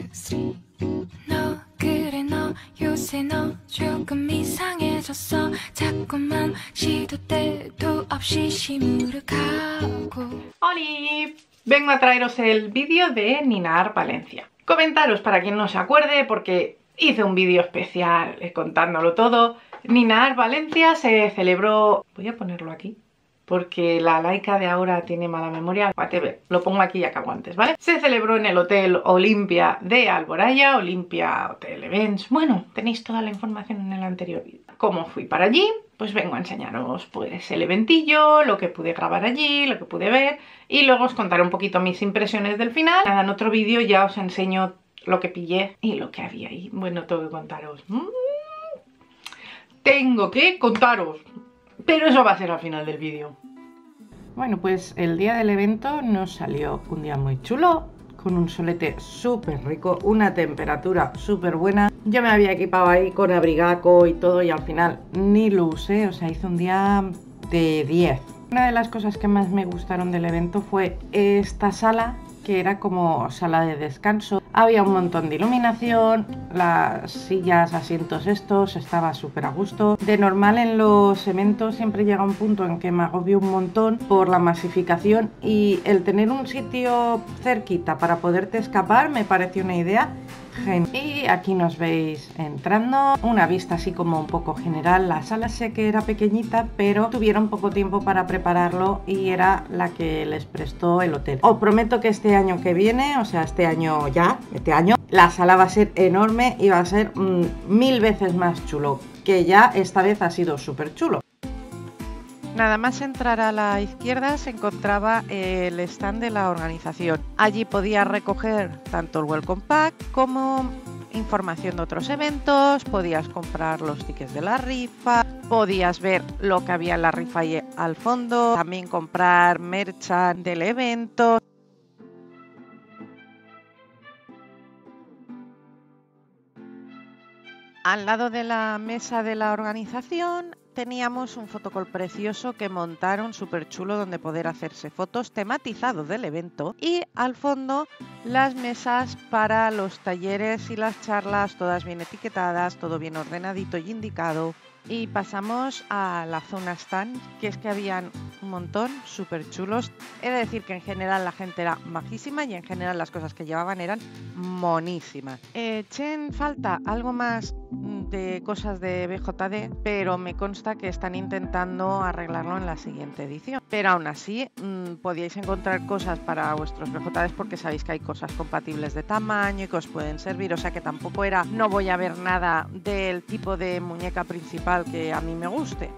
3 너 그래 너 요새 너 조금 이상해졌어 자꾸만 시도 때도 없이 시무룩하고. ¡Holi! Vengo a traeros el vídeo de Nina Valencia. Comentaros para quien no se acuerde, porque hice un vídeo especial contándolo todo. Nina Valencia se celebró... Voy a ponerlo aquí, porque la laica de ahora tiene mala memoria. Whatever, lo pongo aquí y acabo antes, ¿vale? Se celebró en el Hotel Olimpia de Alboraya, Olimpia Hotel Events. Bueno, tenéis toda la información en el anterior vídeo. ¿Cómo fui para allí? Pues vengo a enseñaros pues el eventillo, lo que pude grabar allí, lo que pude ver, y luego os contaré un poquito mis impresiones del final. Nada, en otro vídeo ya os enseño lo que pillé y lo que había ahí. Bueno, tengo que contaros. Tengo que contaros. Pero eso va a ser al final del vídeo. Bueno, pues el día del evento nos salió un día muy chulo, con un solete súper rico, una temperatura súper buena. Yo me había equipado ahí con abrigaco y todo y al final ni lo usé, o sea, hice un día de 10. Una de las cosas que más me gustaron del evento fue esta sala, que era como sala de descanso. Había un montón de iluminación, las sillas, asientos estos, estaba súper a gusto. De normal en los eventos siempre llega un punto en que me agobio un montón por la masificación, y el tener un sitio cerquita para poderte escapar me pareció una idea genial. Y aquí nos veis entrando, una vista así como un poco general. La sala sé que era pequeñita, pero tuvieron poco tiempo para prepararlo y era la que les prestó el hotel. Os prometo que este año que viene, o sea, este año, la sala va a ser enorme y va a ser 1000 veces más chulo, que ya esta vez ha sido súper chulo. Nada más entrar a la izquierda se encontraba el stand de la organización. Allí podías recoger tanto el Welcome Pack como información de otros eventos, podías comprar los tickets de la rifa, podías ver lo que había en la rifa ahí al fondo, también comprar merchan del evento. Al lado de la mesa de la organización teníamos un fotocall precioso que montaron súper chulo, donde poder hacerse fotos tematizados del evento, y al fondo las mesas para los talleres y las charlas, todas bien etiquetadas, todo bien ordenadito y indicado. Y pasamos a la zona stand, que es que habían un montón súper chulos. He de decir que en general la gente era majísima y en general las cosas que llevaban eran monísimas. Eché en falta algo más de cosas de BJD, pero me consta que están intentando arreglarlo en la siguiente edición. Pero aún así podíais encontrar cosas para vuestros BJDs, porque sabéis que hay cosas compatibles de tamaño y que os pueden servir, o sea que tampoco era no voy a ver nada del tipo de muñeca principal que a mí me guste.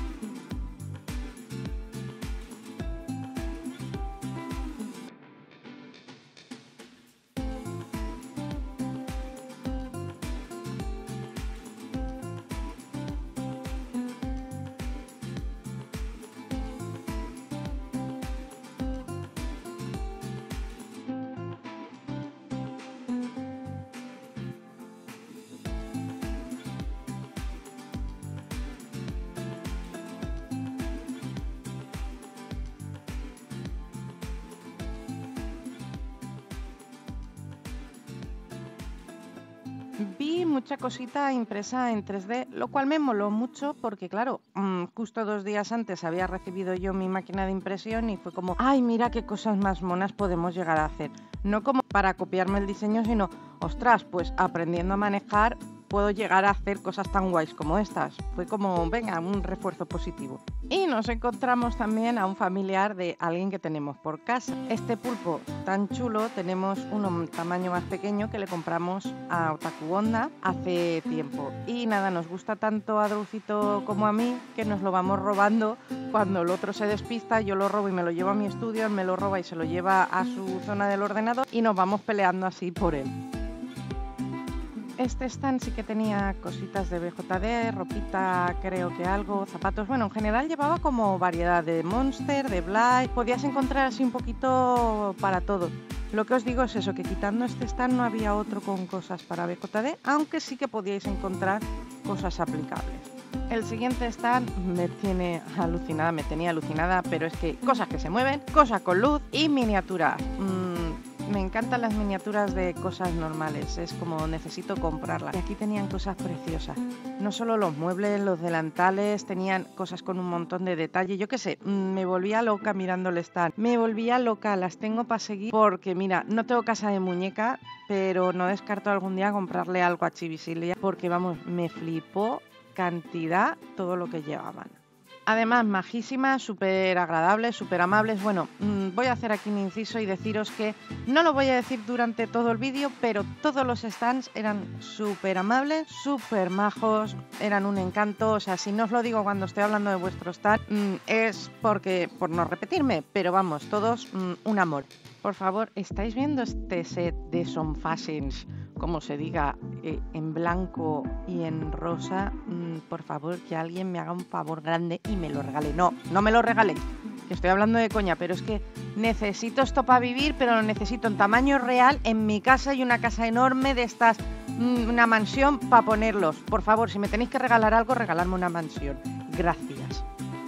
Vi mucha cosita impresa en 3D, lo cual me moló mucho porque, claro, justo 2 días antes había recibido yo mi máquina de impresión y fue como, ¡ay, mira qué cosas más monas podemos llegar a hacer! No como para copiarme el diseño, sino, ostras, pues aprendiendo a manejar puedo llegar a hacer cosas tan guays como estas. Fue como, venga, un refuerzo positivo. Y nos encontramos también a un familiar de alguien que tenemos por casa. Este pulpo tan chulo, tenemos uno un tamaño más pequeño que le compramos a Otaku Onda hace tiempo. Y nada, nos gusta tanto a Droucito como a mí que nos lo vamos robando. Cuando el otro se despista, yo lo robo y me lo llevo a mi estudio, él me lo roba y se lo lleva a su zona del ordenador y nos vamos peleando así por él. Este stand sí que tenía cositas de BJD, ropita, creo que algo, zapatos. Bueno, en general llevaba como variedad de Monster, de Blythe. Podías encontrar así un poquito para todo. Lo que os digo es eso, que quitando este stand no había otro con cosas para BJD, aunque sí que podíais encontrar cosas aplicables. El siguiente stand me tenía alucinada, pero es que cosas que se mueven, cosas con luz y miniaturas. me encantan las miniaturas de cosas normales, es como necesito comprarlas. Y aquí tenían cosas preciosas, no solo los muebles, los delantales, tenían cosas con un montón de detalle. Yo qué sé, me volvía loca mirando el stand, me volvía loca, las tengo para seguir porque mira, no tengo casa de muñeca, pero no descarto algún día comprarle algo a Chivisilia porque vamos, me flipó cantidad todo lo que llevaban. Además, majísimas, súper agradables, súper amables. Bueno, voy a hacer aquí un inciso y deciros que no lo voy a decir durante todo el vídeo, pero todos los stands eran súper amables, súper majos, eran un encanto. O sea, si no os lo digo cuando estoy hablando de vuestro stand, es porque, por no repetirme, pero vamos, todos un amor. Por favor, ¿estáis viendo este set de Som Fashions, como se diga, en blanco y en rosa? Por favor, que alguien me haga un favor grande y me lo regale. No, no me lo regaléis, que estoy hablando de coña, pero es que necesito esto para vivir, pero lo necesito en tamaño real, en mi casa, y una casa enorme de estas, una mansión para ponerlos. Por favor, si me tenéis que regalar algo, regaladme una mansión. Gracias.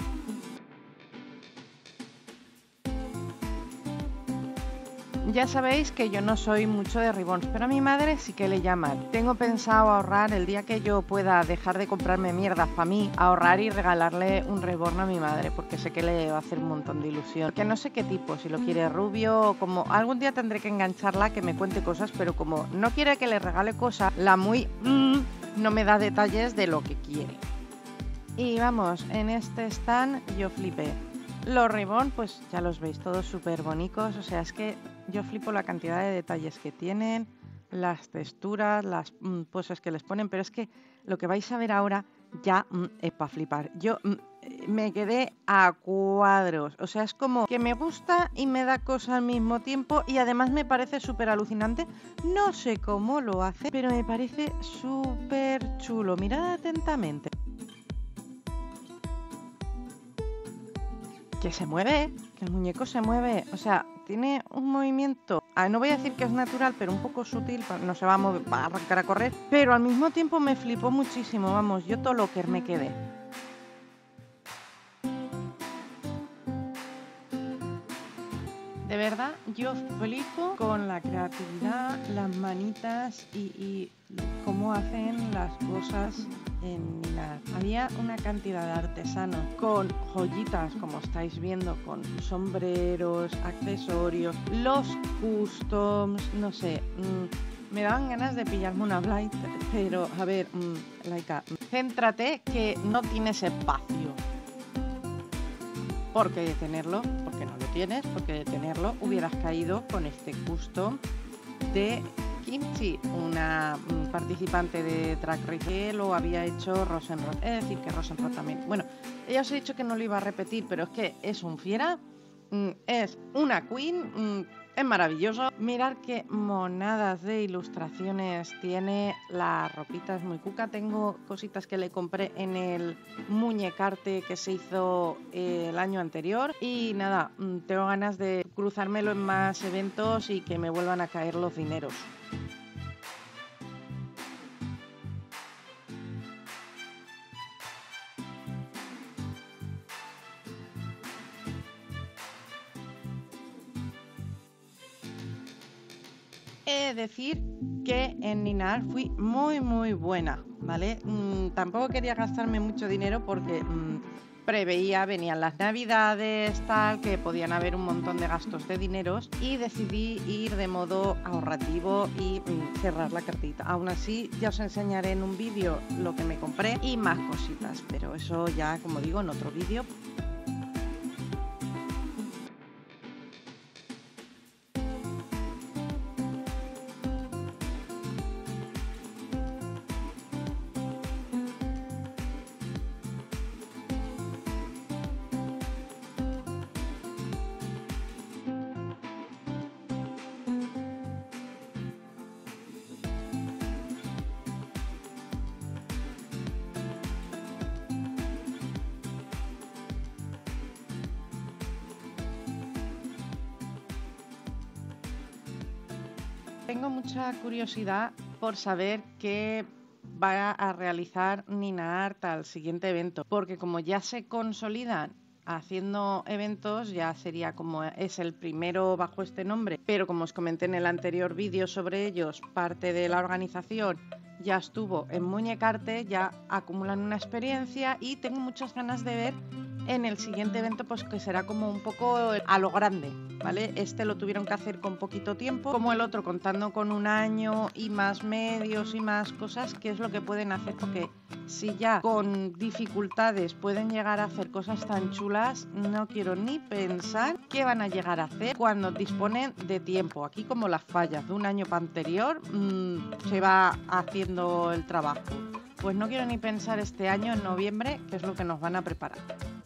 Ya sabéis que yo no soy mucho de ribbons, pero a mi madre sí que le llaman. Tengo pensado ahorrar el día que yo pueda dejar de comprarme mierdas para mí, ahorrar y regalarle un ribbon a mi madre, porque sé que le va a hacer un montón de ilusión. Que no sé qué tipo, si lo quiere rubio o como... Algún día tendré que engancharla, que me cuente cosas, pero como no quiere que le regale cosas, la muy... no me da detalles de lo que quiere. Y vamos, en este stand yo flipé. Los ribbon, pues ya los veis, todos súper bonitos, o sea, es que yo flipo la cantidad de detalles que tienen, las texturas, las poses que les ponen, pero es que lo que vais a ver ahora ya es para flipar. Yo me quedé a cuadros, o sea, es como que me gusta y me da cosa al mismo tiempo y además me parece súper alucinante. No sé cómo lo hace, pero me parece súper chulo. Mirad atentamente. Que se mueve, que el muñeco se mueve, o sea, tiene un movimiento, no voy a decir que es natural, pero un poco sutil, no se va a mover, va a arrancar a correr, pero al mismo tiempo me flipó muchísimo, vamos, yo todo locker me quedé. De verdad, yo flipo con la creatividad, las manitas y cómo hacen las cosas en Ninar. Había una cantidad de artesanos con joyitas, como estáis viendo, con sombreros, accesorios, los customs, no sé, me daban ganas de pillarme una Blight, pero a ver, Laika, céntrate que no tienes espacio. Porque de tenerlo, porque no lo tienes, porque de tenerlo hubieras caído con este custom de Kimchi, una participante de Drag Race que lo había hecho Rosenrod. Es decir, que Rosenrod también. Bueno, ya os he dicho que no lo iba a repetir, pero es que es un fiera, es una queen, es maravilloso. Mirad qué monadas de ilustraciones tiene, la ropita es muy cuca. Tengo cositas que le compré en el muñecarte que se hizo el año anterior y nada, tengo ganas de cruzármelo en más eventos y que me vuelvan a caer los dineros. He de decir que en Ninar fui muy buena, ¿vale? Tampoco quería gastarme mucho dinero porque preveía, venían las navidades, tal, que podían haber un montón de gastos de dineros y decidí ir de modo ahorrativo y cerrar la cartita. Aún así, ya os enseñaré en un vídeo lo que me compré y más cositas, pero eso ya, como digo, en otro vídeo. Tengo mucha curiosidad por saber qué va a realizar Nina Art al siguiente evento, porque como ya se consolidan haciendo eventos, ya sería como es el primero bajo este nombre, pero como os comenté en el anterior vídeo sobre ellos, parte de la organización ya estuvo en Muñecarte, ya acumulan una experiencia y tengo muchas ganas de ver en el siguiente evento, pues que será como un poco a lo grande, ¿vale? Este lo tuvieron que hacer con poquito tiempo, como el otro contando con un año y más medios y más cosas, ¿qué es lo que pueden hacer? Porque si ya con dificultades pueden llegar a hacer cosas tan chulas, no quiero ni pensar qué van a llegar a hacer cuando disponen de tiempo. Aquí como las fallas de un año anterior se va haciendo el trabajo. Pues no quiero ni pensar este año en noviembre qué es lo que nos van a preparar.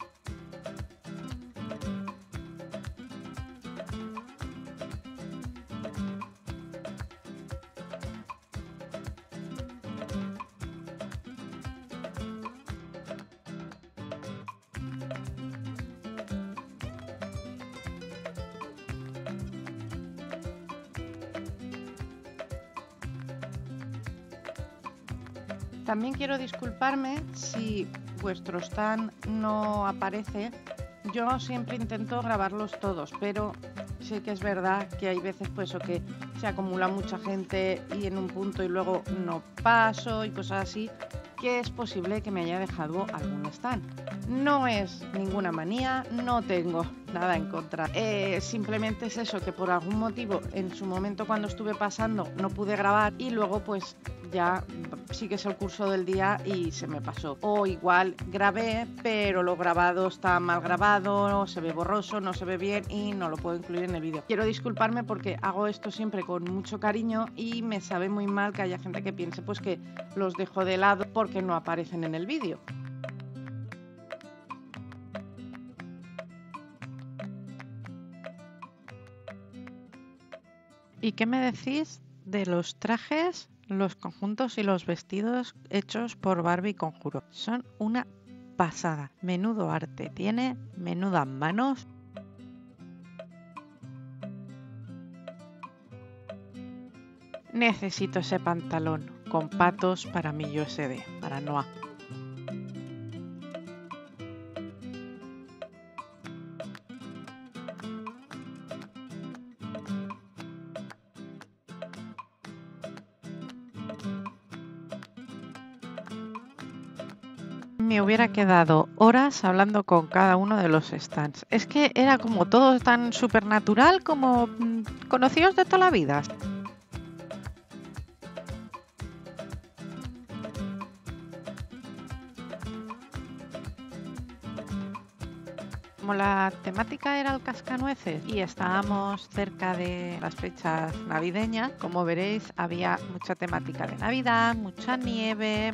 También quiero disculparme si vuestro stand no aparece. Yo siempre intento grabarlos todos, pero sí que es verdad que hay veces pues o que se acumula mucha gente y en un punto y luego no paso y cosas así, que es posible que me haya dejado algún stand. No es ninguna manía, no tengo nada en contra. Simplemente es eso, que por algún motivo en su momento cuando estuve pasando no pude grabar y luego pues ya sigues el curso del día y se me pasó. O igual grabé, pero lo grabado está mal grabado, se ve borroso, no se ve bien y no lo puedo incluir en el vídeo. Quiero disculparme porque hago esto siempre con mucho cariño y me sabe muy mal que haya gente que piense pues que los dejo de lado porque no aparecen en el vídeo. ¿Y qué me decís de los trajes, los conjuntos y los vestidos hechos por Barbie Conjuro? Son una pasada. Menudo arte tiene, menudas manos. Necesito ese pantalón con patos para mi USD, para Noah. Me hubiera quedado horas hablando con cada uno de los stands. Es que era como todo tan supernatural como conocidos de toda la vida. Como la temática era el cascanueces y estábamos cerca de las fechas navideñas, como veréis había mucha temática de Navidad, mucha nieve.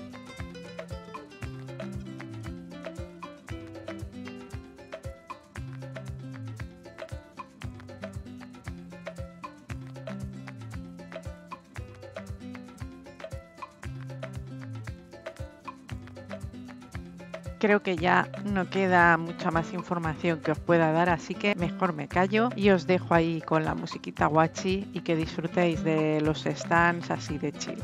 Creo que ya no queda mucha más información que os pueda dar, así que mejor me callo y os dejo ahí con la musiquita guachi y que disfrutéis de los stands así de chill.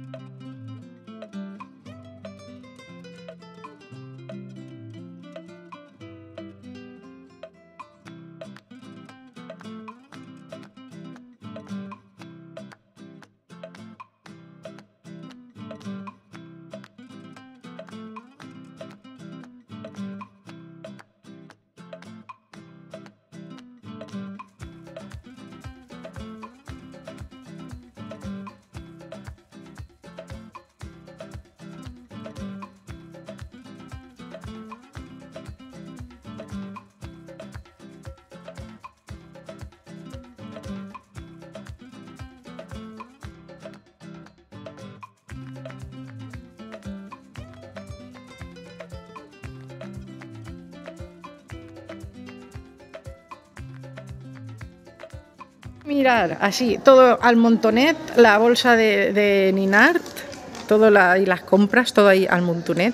Mirar, así, todo al montonet, la bolsa de Ninart, todo y las compras, todo ahí al montonet.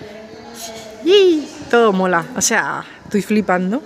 Y todo mola, o sea, estoy flipando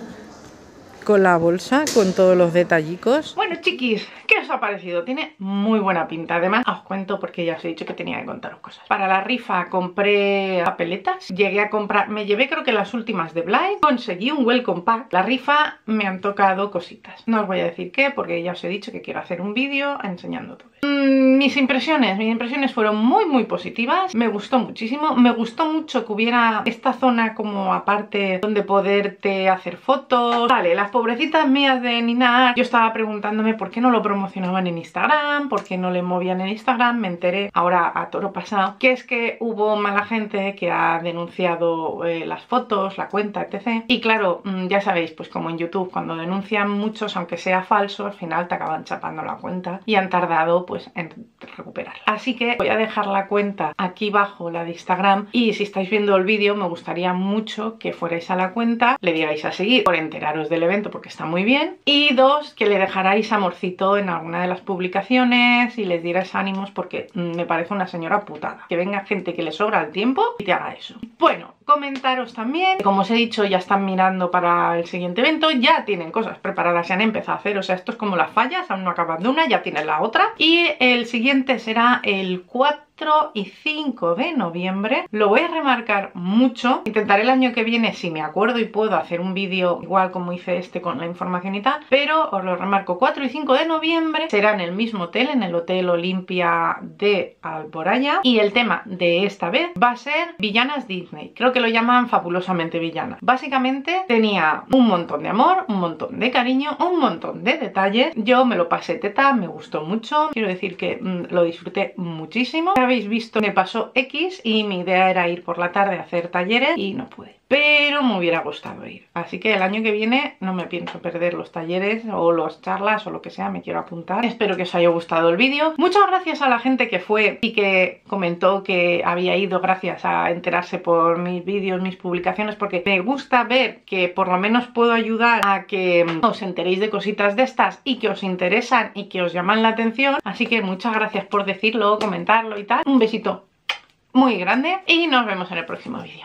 con la bolsa, con todos los detallicos. Bueno, chiquis, ¿qué os ha parecido? Tiene muy buena pinta. Además, os cuento porque ya os he dicho que tenía que contaros cosas. Para la rifa compré papeletas. Llegué a comprar, me llevé creo que las últimas de Blind. Conseguí un welcome pack. La rifa me han tocado cositas. No os voy a decir qué porque ya os he dicho que quiero hacer un vídeo enseñando todo. Mis impresiones fueron muy positivas. Me gustó muchísimo. Me gustó mucho que hubiera esta zona como aparte donde poderte hacer fotos. Vale, las pobrecitas mías de Nina, yo estaba preguntándome por qué no lo promocionaban en Instagram, por qué no le movían en Instagram. Me enteré ahora a toro pasado que es que hubo mala gente que ha denunciado las fotos, la cuenta, etc. Y claro, ya sabéis, pues como en YouTube, cuando denuncian muchos, aunque sea falso, al final te acaban chapando la cuenta y han tardado pues en recuperarla. Así que voy a dejar la cuenta aquí abajo, la de Instagram, y si estáis viendo el vídeo me gustaría mucho que fuerais a la cuenta, le dierais a seguir por enteraros del evento porque está muy bien, y dos, que le dejarais amorcito en alguna de las publicaciones y les dierais ánimos porque me parece una señora putada que venga gente que le sobra el tiempo y te haga eso. Bueno, comentaros también, como os he dicho, ya están mirando para el siguiente evento, ya tienen cosas preparadas, ya han empezado a hacer, o sea, esto es como las fallas, aún no acaban de una, ya tienen la otra, y el siguiente será el 4 y 5 de noviembre. Lo voy a remarcar mucho. Intentaré el año que viene, si me acuerdo y puedo, hacer un vídeo igual como hice este con la información y tal, pero os lo remarco, 4 y 5 de noviembre será en el mismo hotel, en el Hotel Olimpia de Alboraya, y el tema de esta vez va a ser villanas Disney. Creo que lo llaman fabulosamente villanas. Básicamente tenía un montón de amor, un montón de cariño, un montón de detalles. Yo me lo pasé teta, me gustó mucho. Quiero decir que lo disfruté muchísimo. Habéis visto, me pasó X y mi idea era ir por la tarde a hacer talleres y no pude, pero me hubiera gustado ir, así que el año que viene no me pienso perder los talleres o las charlas o lo que sea, me quiero apuntar. Espero que os haya gustado el vídeo. Muchas gracias a la gente que fue y que comentó que había ido gracias a enterarse por mis vídeos, mis publicaciones, porque me gusta ver que por lo menos puedo ayudar a que os enteréis de cositas de estas y que os interesan y que os llaman la atención, así que muchas gracias por decirlo, comentarlo y tal. Un besito muy grande y nos vemos en el próximo vídeo.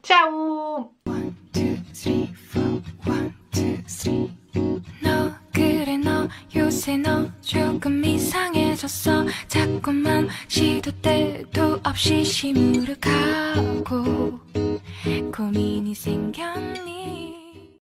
¡Chao! 1, 2, 3, 4 1, 2, 3 너 그래 너 요새 너 조금 이상해졌어 자꾸만 시도 때도 없이 시무룩하고 고민이 생겼니